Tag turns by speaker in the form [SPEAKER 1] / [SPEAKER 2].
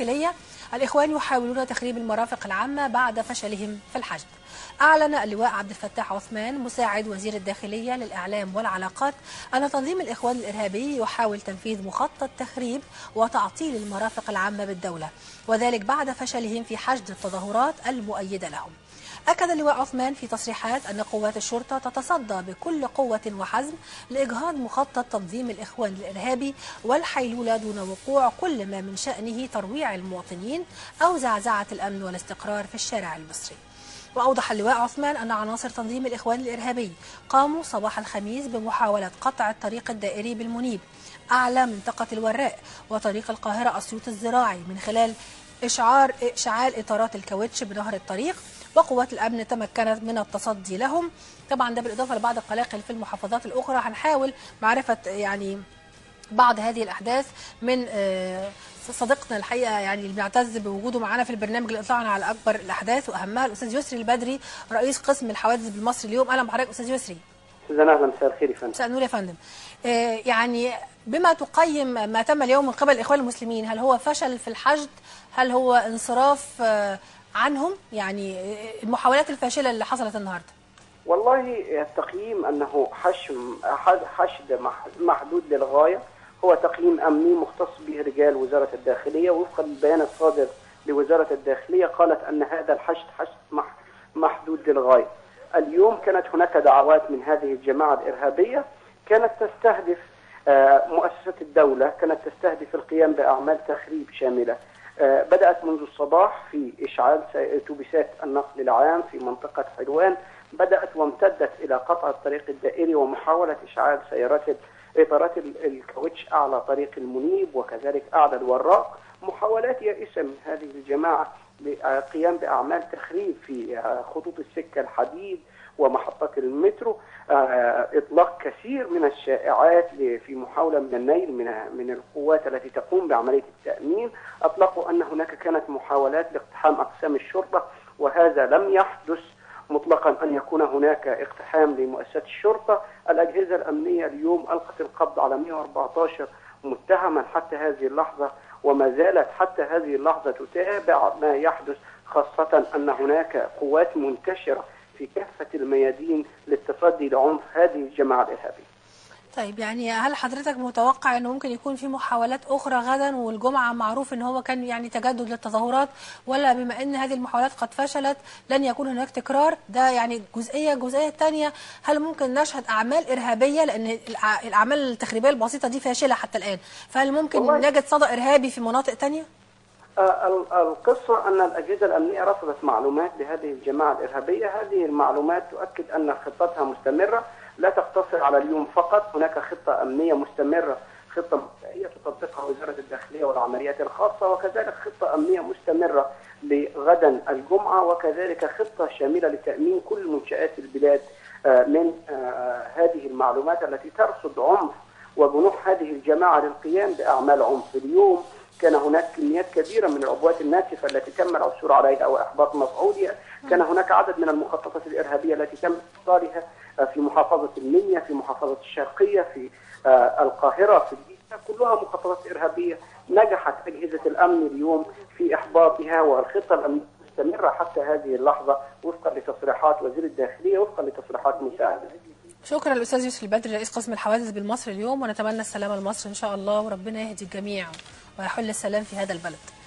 [SPEAKER 1] الإخوان يحاولون تخريب المرافق العامة بعد فشلهم في الحشد. أعلن اللواء عبد الفتاح عثمان مساعد وزير الداخلية للإعلام والعلاقات أن تنظيم الإخوان الإرهابي يحاول تنفيذ مخطط تخريب وتعطيل المرافق العامة بالدولة، وذلك بعد فشلهم في حشد التظاهرات المؤيدة لهم. أكد اللواء عثمان في تصريحات أن قوات الشرطة تتصدى بكل قوة وحزم لإجهاض مخطط تنظيم الإخوان الإرهابي والحيلولة دون وقوع كل ما من شأنه ترويع المواطنين أو زعزعة الأمن والاستقرار في الشارع المصري. وأوضح اللواء عثمان أن عناصر تنظيم الإخوان الإرهابي قاموا صباح الخميس بمحاولة قطع الطريق الدائري بالمنيب أعلى منطقة الوراء وطريق القاهرة أسيوط الزراعي من خلال إشعال إطارات الكاوتش بنهر الطريق، وقوات الأمن تمكنت من التصدي لهم. طبعا ده بالإضافة لبعض القلاقل في المحافظات الأخرى. هنحاول معرفة بعض هذه الأحداث من صديقنا الحقيقة اللي بنعتز بوجوده معنا في البرنامج اللي اطلعنا على أكبر الأحداث وأهمها الأستاذ يسري البدري رئيس قسم الحوادث بالمصري اليوم. أهلا بحضرتك أستاذ يسري.
[SPEAKER 2] أهلا، مساء الخير يا فندم.
[SPEAKER 1] مساء النور يا فندم. بما تقيم ما تم اليوم من قبل الإخوان المسلمين، هل هو فشل في الحشد؟ هل هو انصراف عنهم؟ المحاولات الفاشلة اللي حصلت النهارده.
[SPEAKER 2] والله التقييم أنه حشد محدود للغاية هو تقييم أمني مختص به رجال وزارة الداخلية وفقا للبيان الصادر لوزارة الداخلية، قالت أن هذا الحشد محدود للغاية. اليوم كانت هناك دعوات من هذه الجماعة الإرهابية كانت تستهدف مؤسسات الدولة، كانت تستهدف القيام بأعمال تخريب شاملة. بدأت منذ الصباح في إشعال أتوبيسات النقل العام في منطقة حلوان، بدأت وامتدت إلى قطع الطريق الدائري ومحاولة إشعال إطارات الكاوتش أعلى طريق المنيب وكذلك أعلى الوراق. محاولات يائسة من هذه الجماعة للقيام بأعمال تخريب في خطوط السكة الحديد ومحطات المترو، إطلاق كثير من الشائعات في محاولة من النيل من القوات التي تقوم بعملية التأمين. أطلقوا أن هناك كانت محاولات لاقتحام أقسام الشرطة، وهذا لم يحدث مطلقا أن يكون هناك اقتحام لمؤسسات الشرطة. الأجهزة الأمنية اليوم ألقت القبض على 114 متهما حتى هذه اللحظة، وما زالت حتى هذه اللحظة تتابع ما يحدث، خاصة أن هناك قوات منتشرة في كافة الميادين للتصدي لعنف هذه الجماعة الإرهابية.
[SPEAKER 1] طيب هل حضرتك متوقع أنه ممكن يكون في محاولات أخرى غدا؟ والجمعة معروف أن هو كان تجدد للتظاهرات، ولا بما أن هذه المحاولات قد فشلت لن يكون هناك تكرار؟ ده الجزئية الثانية، هل ممكن نشهد أعمال إرهابية؟ لأن الأعمال التخريبية البسيطة دي فاشلة حتى الآن، فهل ممكن نجد صدى إرهابي في مناطق ثانية؟
[SPEAKER 2] القصة أن الأجهزة الأمنية رصدت معلومات لهذه الجماعة الإرهابية، هذه المعلومات تؤكد أن خطتها مستمرة، لا تقتصر على اليوم فقط. هناك خطة أمنية مستمرة، خطة مبدئية تطبقها وزارة الداخلية والعمليات الخاصة، وكذلك خطة أمنية مستمرة لغدا الجمعة، وكذلك خطة شاملة لتأمين كل منشآت البلاد من هذه المعلومات التي ترصد عنف وجنوح هذه الجماعة للقيام بأعمال عنف. اليوم كان هناك كميات كبيرة من العبوات الناسفة التي تم العثور عليها وإحباط مصعودها، كان هناك عدد من المخططات الإرهابية التي تم إصدارها في محافظة المنيا، في محافظة الشرقية، في القاهرة، في الجيزة، كلها مخططات إرهابية نجحت أجهزة الأمن اليوم في إحباطها، والخطة الأمنية مستمرة حتى هذه اللحظة وفقا لتصريحات وزير الداخلية وفقا لتصريحات مساعدة.
[SPEAKER 1] شكرا للأستاذ يسري البدري رئيس قسم الحوادث بالمصري اليوم، ونتمنى السلامة لمصر إن شاء الله، وربنا يهدي الجميع ويحل السلام في هذا البلد.